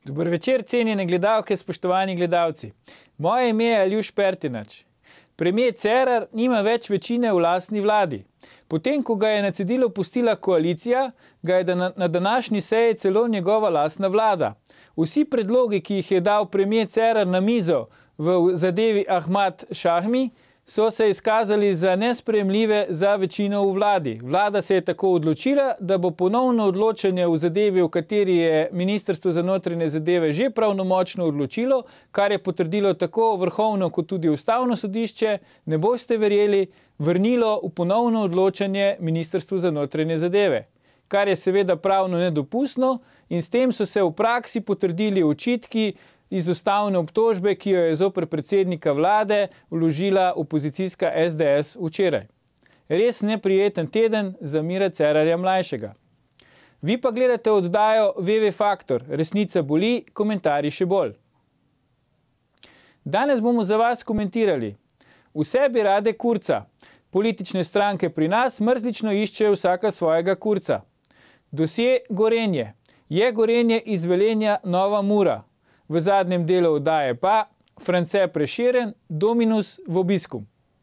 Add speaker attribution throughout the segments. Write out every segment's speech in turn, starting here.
Speaker 1: Dober večer, cenjene gledalke, spoštovani gledalci. Moje ime je Aljuš Pertinač. Premijer Cerar nima več večine v lastni vladi. Potem, ko ga je na cedilu pustila koalicija, ga je na današnji seji celo njegova lastna vlada. Vsi predlogi, ki jih je dal premijer Cerar na mizo v zadevi Ahmad Šahmi, so se izkazali za nesprejemljive za večino v vladi. Vlada se je tako odločila, da bo ponovno odločanje v zadevi, v kateri je Ministrstvo za notranje zadeve že pravnomočno odločilo, kar je potrdilo tako vrhovno kot tudi ustavno sodišče, ne boste verjeli, vrnilo v ponovno odločanje Ministrstvu za notranje zadeve, kar je seveda pravno nedopustno, in s tem so se v praksi potrdili očitki iz ustavne obtožbe, ki jo je zoper predsednika vlade vložila opozicijska SDS včeraj. Res neprijeten teden za Mira Cerarja mlajšega. Vi pa gledate oddajo VV Faktor, resnica boli, komentarji še bolj. Danes bomo za vas komentirali: vse bi rade kurca. Politične stranke pri nas mrzlično iščejo vsaka svojega kurca. Dosje Gorenje. Je Gorenje iz Velenja nova Mura? V zadnjem delu oddaje pa France Prešeren, Dominus v obisku.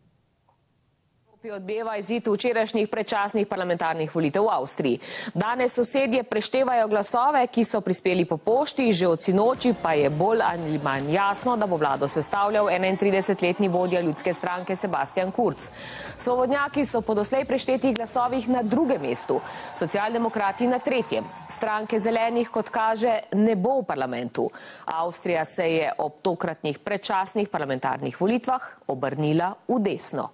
Speaker 2: Odbeva izid včerajšnjih predčasnih parlamentarnih volitev v Avstriji. Danes sosedje preštevajo glasove, ki so prispeli po pošti, že od sinoči pa je bolj ali manj jasno, da bo vlado sestavljal 31-letni vodja ljudske stranke Sebastian Kurz. Svobodnjaki so po doslej preštetih glasovih na drugem mestu, socialdemokrati na tretjem. Stranke zelenih, kot kaže, ne bo v parlamentu. Avstrija se je ob tokratnih predčasnih parlamentarnih volitvah obrnila v desno.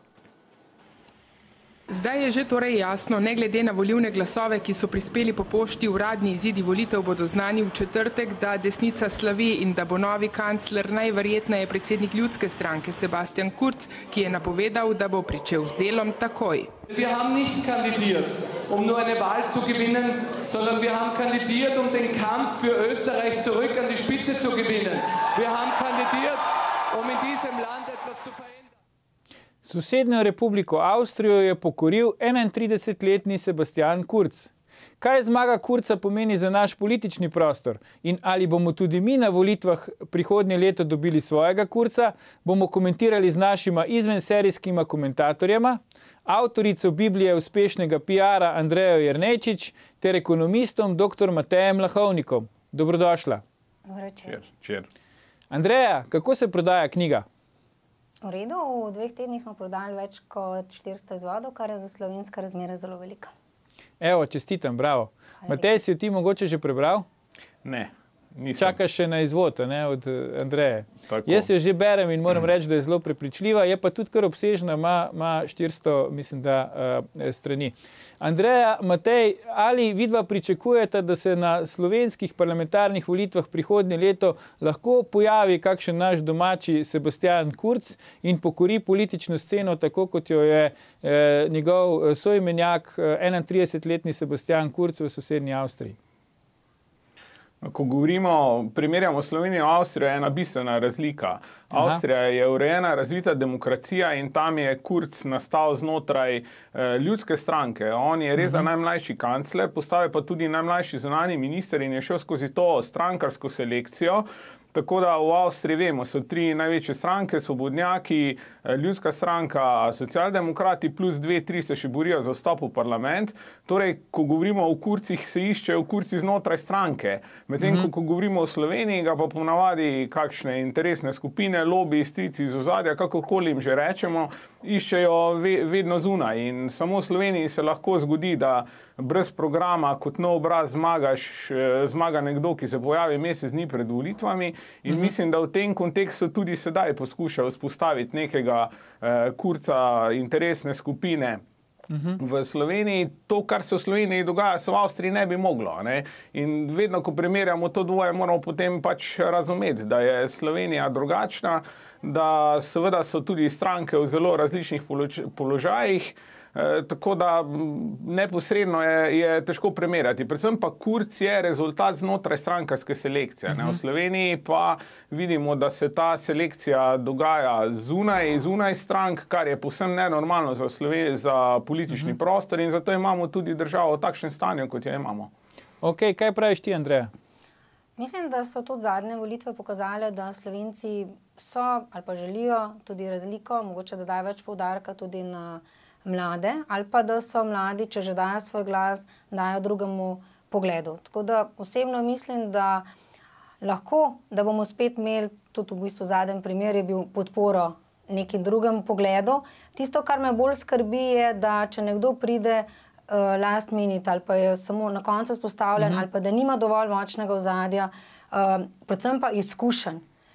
Speaker 3: Zdaj je že torej jasno, ne glede na volilne glasove, ki so prispeli po pošti, uradni izidi volitev bodo znani v četrtek, da desnica slavi in da bo novi kancler najverjetneje predsednik ljudske stranke Sebastian Kurz, ki je napovedal, da bo pričel z delom takoj.
Speaker 4: Wir haben nicht kandidiert, nur eine Wahl zu gewinnen, sondern wir haben kandidiert, den Kampf für Österreich zurück an die Spitze zu gewinnen. Wir haben kandidiert, in diesem Land etwas zu verändern.
Speaker 1: Sosednjo republiko Avstrijo je pokoril 31-letni Sebastian Kurz. Kaj zmaga Kurza pomeni za naš politični prostor in ali bomo tudi mi na volitvah prihodnje leto dobili svojega Kurza, bomo komentirali z našima izvenserijskima komentatorjema, avtorico Biblije uspešnega PR-a Andrejo Jernejčič ter ekonomistom dr. Matejem Lahovnikom. Dobrodošla.
Speaker 5: Čer.
Speaker 1: Andreja, kako se prodaja knjiga?
Speaker 6: V redu, v 2 tednih smo prodali več kot 400 izvodov, kar je za slovenske razmere zelo veliko.
Speaker 1: Evo, čestitam, bravo. Matej, si jo ti mogoče že prebral?
Speaker 5: Ne, nisem.
Speaker 1: Čakaš še na izvod, ne, od Andreje.
Speaker 5: Tako.
Speaker 1: Jaz jo že berem in moram reči, da je zelo prepričljiva, je pa tudi kar obsežna, ima 400, mislim, da strani. Andreja, Matej, ali vidva pričakujete, da se na slovenskih parlamentarnih volitvah prihodnje leto lahko pojavi kakšen naš domači Sebastian Kurz in pokori politično sceno, tako kot jo je njegov soimenjak, 31-letni Sebastian Kurz v sosednji Avstriji?
Speaker 5: Ko primerjamo Slovenijo in Avstrijo, je ena bistvena razlika. Avstrija je urejena, razvita demokracija in tam je Kurz nastal znotraj ljudske stranke. On je res najmlajši kancler, postal je pa tudi najmlajši zunanji minister in je šel skozi to strankarsko selekcijo. Tako da v Avstriji vemo, so 3 največje stranke, svobodnjaki, ljudska stranka, socialdemokrati plus 2-3 se še borijo za vstop v parlament. Torej, ko govorimo o Kurcih, se iščejo Kurci znotraj stranke. Medtem, ko govorimo o Sloveniji, ga pa ponavadi kakšne interesne skupine, lobiji, strici iz ozadja, kakorkoli jim že rečemo, iščejo vedno zunaj. In samo v Sloveniji se lahko zgodi, da brez programa kot nov obraz zmaga nekdo, ki se pojavi mesec dni pred volitvami. In mislim, da v tem kontekstu tudi sedaj poskušajo vzpostaviti nekega Kurca interesne skupine v Sloveniji. To, kar se v Sloveniji dogaja, se v Avstriji ne bi moglo. Ne? In vedno, ko primerjamo to dvoje, moramo potem pač razumeti, da je Slovenija drugačna, da seveda so tudi stranke v zelo različnih položajih, tako da neposredno je težko primerjati. Predvsem pa Kurz je rezultat znotraj strankarske selekcije. V Sloveniji pa vidimo, da se ta selekcija dogaja zunaj strank, kar je povsem nenormalno za politični prostor in zato imamo tudi državo v takšnem stanju, kot jo imamo.
Speaker 1: Ok, kaj praviš ti, Andreja?
Speaker 6: Mislim, da so tudi zadnje volitve pokazale, da Slovenci so ali pa želijo tudi razliko, mogoče da dajo več poudarka tudi na mlade, ali pa da so mladi, če že dajo svoj glas, dajo drugemu pogledu. Tako da osebno mislim, da lahko, da bomo spet imeli, tudi v bistvu zadnjem primer je bil podporo nekim drugem pogledu. Tisto, kar me bolj skrbi, je, da če nekdo pride last minute ali pa je samo na koncu spostavljen ali pa da nima dovolj močnega ozadja, predvsem pa izkušenj,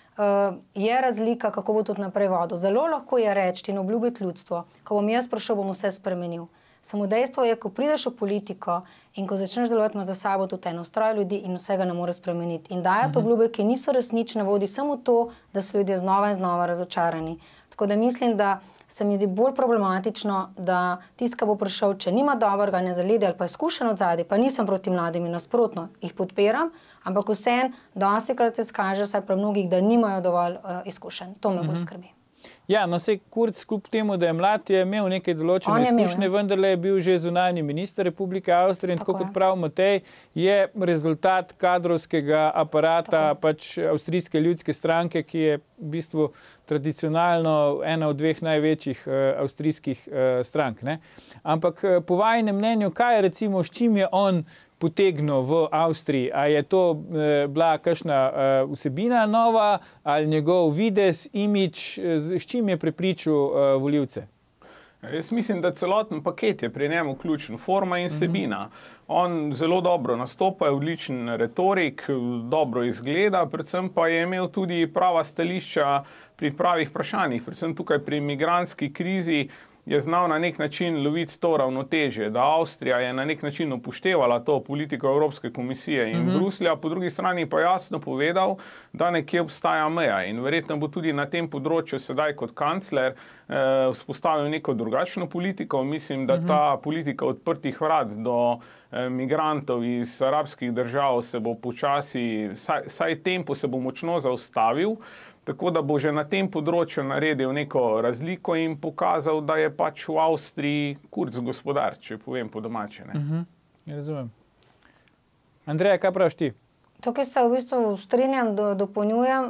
Speaker 6: je razlika, kako bo tudi naprej vodil. Zelo lahko je reči in obljubiti ljudstvo, ko bom jaz prišel, bom vse spremenil. Samo dejstvo je, ko prideš v politiko in ko začneš delovati za sabo tudi eno stroj ljudi in vsega ne more spremeniti. In dajati obljube, ki niso resnične, vodi samo to, da so ljudje znova in znova razočarani. Tako da mislim, da se mi zdi bolj problematično, da tisti, ki bo prišel, če nima dobrega zaledja ali pa izkušen od zadaj, pa nisem proti mladim in nasprotno, jih podpiram, ampak vseeno dostikrat se skaže, saj pri mnogih, da nimajo dovolj izkušenj. To me bolj skrbi.
Speaker 1: Ja, no sej Kurz, kljub temu, da je mlad, je imel nekaj določene izkušnje, vendarle je bil že zunanji minister Republike Avstrije in tako kot pravi Matej, je rezultat kadrovskega aparata pač Avstrijske ljudske stranke, ki je v bistvu tradicionalno ena od dveh največjih avstrijskih strank. Ne? Ampak po vajinem mnenju, kaj je recimo, s čim je on potegnil v Avstriji? A je to bila kakšna vsebina nova ali njegov videz, imidž, s čim je prepričal volivce?
Speaker 5: Jaz mislim, da celoten paket je pri njemu ključen, forma in vsebina. On zelo dobro nastopa, je odličen retorik, dobro izgleda, predvsem pa je imel tudi prava stališča pri pravih vprašanjih, predvsem tukaj pri migrantski krizi je znal na nek način loviti to ravnotežje, da Avstrija je na nek način upoštevala to politiko Evropske komisije in Bruslja, po drugi strani pa jasno povedal, da nekje obstaja meja in verjetno bo tudi na tem področju sedaj kot kancler vzpostavil neko drugačno politiko. Mislim, da ta politika odprtih vrat do migrantov iz arabskih držav se bo počasi, saj tempo se bo močno zaustavil, tako da bo že na tem področju naredil neko razliko in pokazal, da je pač v Avstriji Kurz gospodar, če povem po domače.
Speaker 1: Razumem. Andreja, kaj praviš ti?
Speaker 6: Tukaj se v bistvu strinjam, dopolnjujem.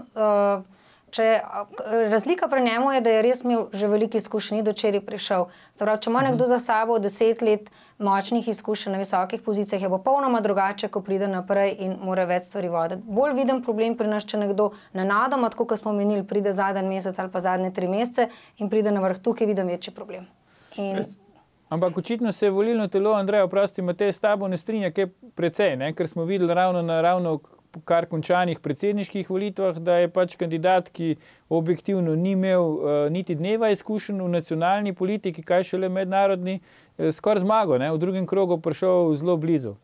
Speaker 6: Razlika pri njemu je, da je res imel že veliko izkušenj, ni do včeraj prišel. Zaprav, če ima nekdo za sabo 10 let močnih izkušenj na visokih pozicijah, je popolnoma drugače, ko pride naprej in mora več stvari voditi. Bolj vidim problem pri nas, če nekdo nenadoma, tako kot smo menili, pride zadnji mesec ali pa zadnje 3 mesece in pride na vrh, tukaj vidim večji problem.
Speaker 1: Ampak očitno se je volilno telo, Andreja, oprosti, Matej, s tabo ne strinja kaj precej, ne? Ker smo videli ravno kar končanih predsedniških volitvah, da je pač kandidat, ki objektivno ni imel niti dneva izkušenj v nacionalni politiki, kaj šele mednarodni, skoraj zmago, ne? V drugem krogu prišel zelo blizu.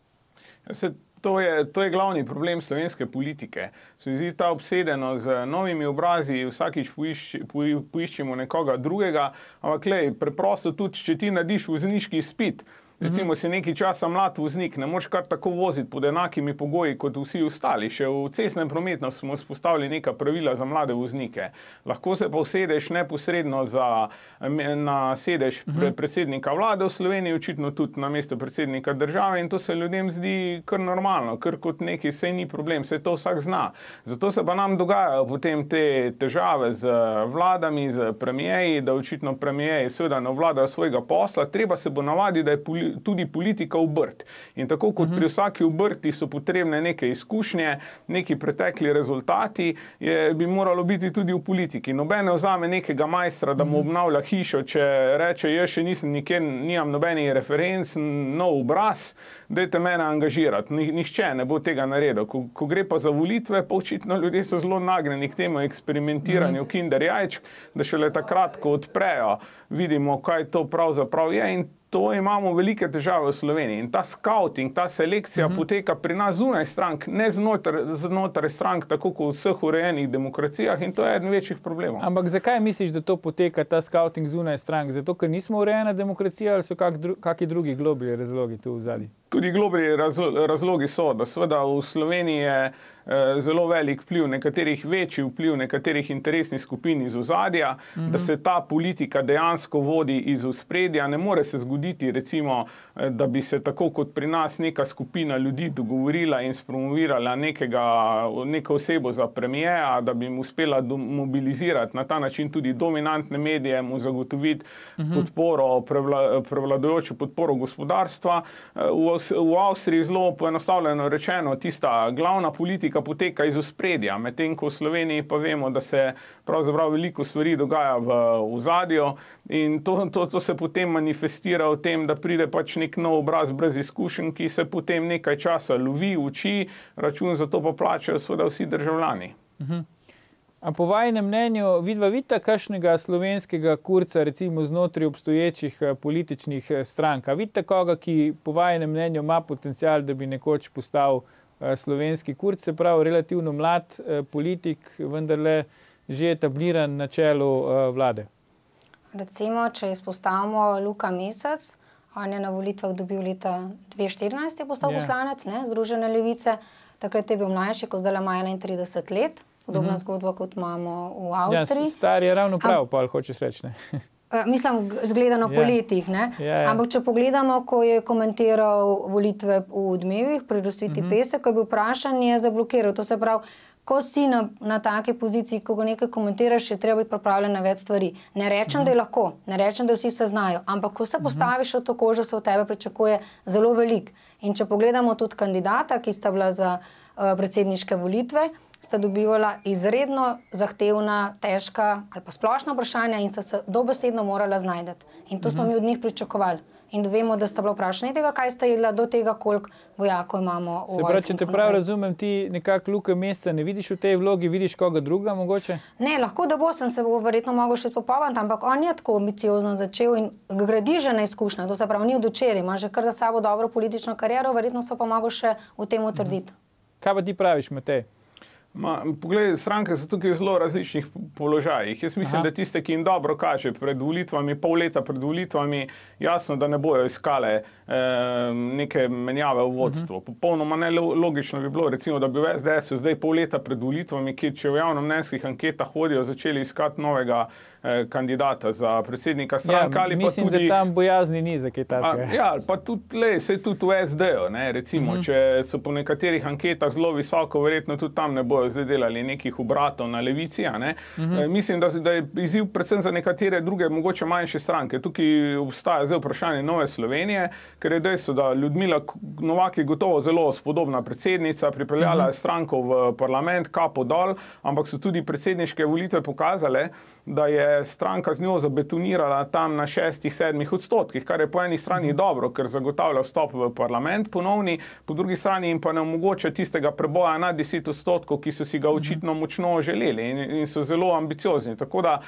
Speaker 5: To je glavni problem slovenske politike. Se zdi ta obsedeno z novimi obrazi, vsakič poiščemo nekoga drugega, ampak lej, preprosto tudi, če ti narediš vozniški izpit, recimo si nekaj časa mlad voznik, ne moreš kar tako voziti pod enakimi pogoji kot vsi ostali. Še v cestnem prometu smo vzpostavili neka pravila za mlade voznike. Lahko se pa usedeš neposredno na sedež predsednika vlade v Sloveniji, očitno tudi na mesto predsednika države in to se ljudem zdi kar normalno, kar kot neki, sej ni problem, sej to vsak zna. Zato se pa nam dogajajo potem te težave z vladami, z premijeji, da očitno premijeji seveda ne obvladajo svojega posla, treba se bo navaditi, da je tudi politika obrt. In tako kot pri vsaki obrti so potrebne neke izkušnje, neki pretekli rezultati, bi moralo biti tudi v politiki. Noben ne vzame nekega majstra, da mu obnavlja hišo, če reče, jaz še nisem nikjer, nimam nobenih referenc, nov obraz, dajte mene angažirati. Nihče ne bo tega naredil. Ko gre pa za volitve, pa očitno ljudje so zelo nagnjeni k temu eksperimentiranju kinder jajčk, da šele takrat, ko odprejo, vidimo, kaj to pravzaprav je in to imamo velike težave v Sloveniji. In ta scouting, ta selekcija poteka pri nas zunaj strank, ne znotraj strank, tako kot v vseh urejenih demokracijah in to je eden večjih problemov.
Speaker 1: Ampak zakaj misliš, da to poteka, ta scouting zunaj strank? Zato, ker nismo urejena demokracija ali so kakšni drugi globlji razlogi tu v zadnji?
Speaker 5: Tudi globlji razlogi so, da seveda v Sloveniji je zelo velik vpliv, nekaterih večji vpliv, nekaterih interesnih skupin iz ozadja, da se ta politika dejansko vodi iz ospredja. Ne more se zgoditi, recimo, da bi se tako kot pri nas neka skupina ljudi dogovorila in spromovirala neko osebo za premijera, da bi mu uspela mobilizirati na ta način tudi dominantne medije, mu zagotoviti podporo, prevladujočo podporo gospodarstva. V Avstriji zelo poenostavljeno rečeno, tista glavna politika poteka iz ospredja, medtem ko v Sloveniji pa vemo, da se pravzaprav veliko stvari dogaja v ozadju in to se potem manifestira v tem, da pride pač nek nov obraz brez izkušenj, ki se potem nekaj časa lovi, uči, račun za to pa plačajo seveda vsi državljani.
Speaker 1: A po vajinem mnenju vidita kakšnega slovenskega Kurza, recimo znotraj obstoječih političnih strank? A vidite koga, ki po vajinem mnenju ima potencial, da bi nekoč postal slovenski Kurz, se pravi relativno mlad politik, vendarle že etabliran na čelu vlade?
Speaker 6: Recimo, če izpostavimo Luka Mesec, on je na volitvah dobil leta 2014, je postal poslanec, Združene levice, takrat je bil mlajši, ko zdaj ima 31 let. Podobna zgodba, kot imamo v Avstriji.
Speaker 1: Ja, star je ravno prav, pa hočeš reči, ne?
Speaker 6: Mislim, zgledano po letih, ne? Ampak če pogledamo, ko je komentiral volitve v Odmevih, pri Rosviti Pesek, ko je bil vprašan, je zablokiral. To se pravi, ko si na take poziciji, ko ga nekaj komentiraš, je treba biti pripravljen na več stvari. Ne rečem, da je lahko, ne rečem, da vsi se znajo, ampak ko se postaviš v to kožo, se od tebe pričakuje zelo velik. In če pogledamo tudi kandidata, ki sta bila za predsedniške volitve, sta dobivala izredno zahtevna, težka ali pa splošna vprašanja in sta se dobesedno morala znajti. In to smo mi od njih pričakovali. In vemo, da sta bila vprašanja tega, kaj sta jedla, do tega, koliko vojakov imamo v vojski.
Speaker 1: Se pravi, če te prav razumem, ti nekako Luke Meseca ne vidiš v tej vlogi, vidiš koga druga mogoče?
Speaker 6: Ne, lahko da sem se verjetno mogel še spopolniti, ampak on je tako ambiciozno začel in gradi že na izkušnjah. To se pravi, ni od včeraj, ima že kar za sabo dobro politično kariero, verjetno so pa mogel še v tem utrditi.
Speaker 1: Kaj pa ti praviš, Matej?
Speaker 5: Poglej, stranke so tukaj v zelo različnih položajih. Jaz mislim, da tiste, ki jim dobro kaže pred volitvami, pol leta pred volitvami, jasno, da ne bojo iskale neke menjave v vodstvu. Popolnoma nelogično bi bilo, recimo, da bi v SDS-u zdaj pol leta pred volitvami, ki če v javnomnenjskih anketah hodijo, začeli iskati novega kandidata za predsednika stranka.
Speaker 1: Ja, mislim, da tam bojazni ni za kaj takega.
Speaker 5: Ja, pa tudi, sej tudi v SD-u, recimo, če so po nekaterih anketah zelo visoko, verjetno tudi tam ne bojo zdaj delali nekih obratov na levici. Mislim, da je izziv predvsem za nekatere druge, mogoče manjše stranke. Tukaj obstaja zdaj vprašanje Nove Slovenije, ker je dejstvo, da Ljudmila Novak je gotovo zelo spodobna predsednica, pripeljala je stranko v parlament, kapo dol, ampak so tudi predsedniške volitve pokazale, da je stranka z njo zabetonirala tam na 6-7%, kar je po eni strani dobro, ker zagotavlja vstop v parlament ponovni, po drugi strani jim pa ne omogoča tistega preboja nad 10%, ki so si ga očitno močno želeli in so zelo ambiciozni. Tako da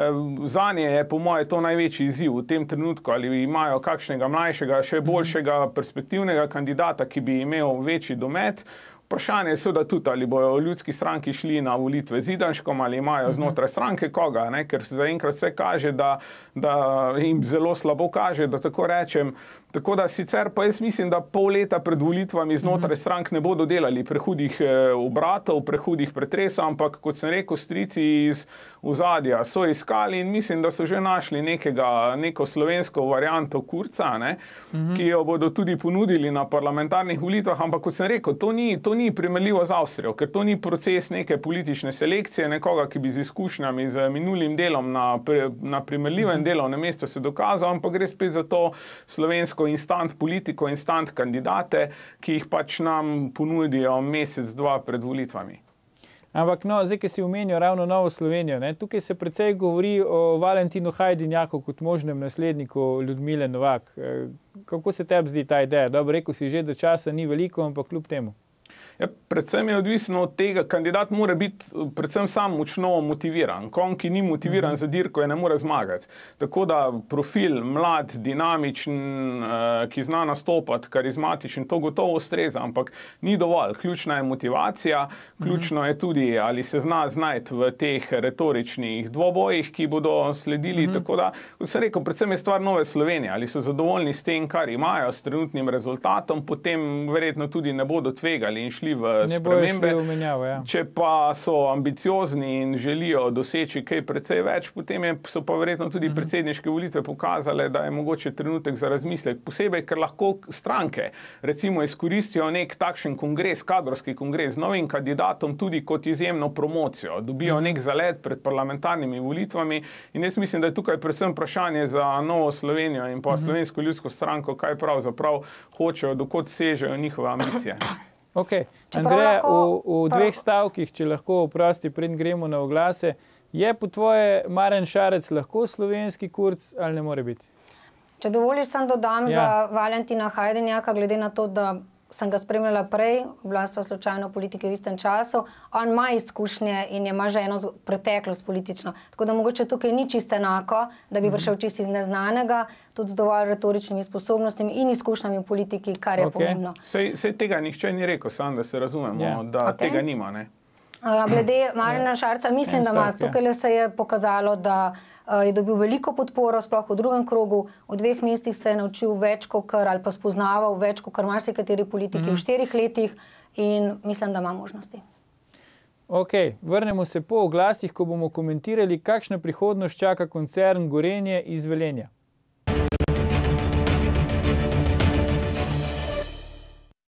Speaker 5: zanje je po moje to največji izziv v tem trenutku, ali imajo kakšnega mlajšega, še boljšega perspektivnega kandidata, ki bi imel večji domet. Vprašanje je seveda tudi, ali bojo ljudski stranki šli na volitve z Idanškom, ali imajo znotraj stranke koga, ker se zaenkrat vse kaže, da jim zelo slabo kaže, da tako rečem. Tako da sicer pa jaz mislim, da pol leta pred volitvami znotraj strank ne bodo delali prehudih obratov, prehudih pretresov, ampak kot sem rekel, strici iz ozadja so iskali in mislim, da so že našli neko slovensko varianto Kurza, ki jo bodo tudi ponudili na parlamentarnih volitvah, ampak kot sem rekel, to ni primerljivo z Avstrijo, ker to ni proces neke politične selekcije, nekoga, ki bi z izkušnjami, z minulim delom na primerljivem delovnem mestu se dokazal, ampak gre spet za to slovensko instant politiko, instant kandidate, ki jih pač nam ponudijo mesec, dva pred volitvami.
Speaker 1: Ampak zdaj, ki si omenil ravno Novo Slovenijo, tukaj se precej govori o Valentinu Hajdinjaku kot možnem nasledniku Ljudmile Novak. Kako se tebi zdi ta ideja? Dobro, rekel si že, da časa ni veliko, ampak kljub temu.
Speaker 5: Ja, predvsem je odvisno od tega, kandidat mora biti predvsem sam močno motiviran. Kon, ki ni motiviran za dirko, je ne more zmagati. Tako da profil mlad, dinamičen, ki zna nastopati, karizmatičen, to gotovo ustreza, ampak ni dovolj. Ključna je motivacija, ključno je tudi, ali se zna znajti v teh retoričnih dvobojih, ki bodo sledili. Tako da, kot sem rekel, predvsem je stvar Nove Slovenije, ali so zadovoljni s tem, kar imajo, s trenutnim rezultatom, potem verjetno tudi ne bodo tvegali in šli šli v spremembe. Če pa so ambiciozni in želijo doseči kaj precej več, potem so pa verjetno tudi predsedniške volitve pokazale, da je mogoče trenutek za razmislek. Posebej, ker lahko stranke recimo izkoristijo nek takšen kongres, kadrovski kongres z novim kandidatom tudi kot izjemno promocijo. Dobijo nek zalet pred parlamentarnimi volitvami in jaz mislim, da je tukaj predvsem vprašanje za Novo Slovenijo in pa Slovensko ljudsko stranko, kaj pravzaprav hočejo, dokot sežejo njihove ambicije.
Speaker 1: Ok, Andreja, v dveh stavkih, če lahko oprosti, preden gremo na oglase, je po tvoje Marjan Šarec lahko slovenski Kurz ali ne more biti?
Speaker 6: Če dovoliš, sem dodam za Valentina Hajdenjaka, glede na to, da sem ga spremljala prej, bila sva slučajno v politiki v istem času, on ima izkušnje in ima že eno preteklost politično. Tako da mogoče tukaj ni čisto enako, da bi prišel čisto iz neznanega, tudi z dovolj retoričnimi sposobnostmi in izkušnjami v politiki, kar je pomembno.
Speaker 5: Sej tega nihče ni rekel, samo da se razumemo, da tega nima, ne?
Speaker 6: Glede Marjana Šarca, mislim, da ima. Tukaj se je pokazalo, da je dobil veliko podporo, sploh v drugem krogu. V 2 mestih se je naučil več, ali pa spoznaval več, kot marsikateri politiki v 4 letih in mislim, da ima možnosti.
Speaker 1: Ok, vrnemo se po oglasih, ko bomo komentirali, kakšna prihodnost čaka koncern Gorenje iz Velenja.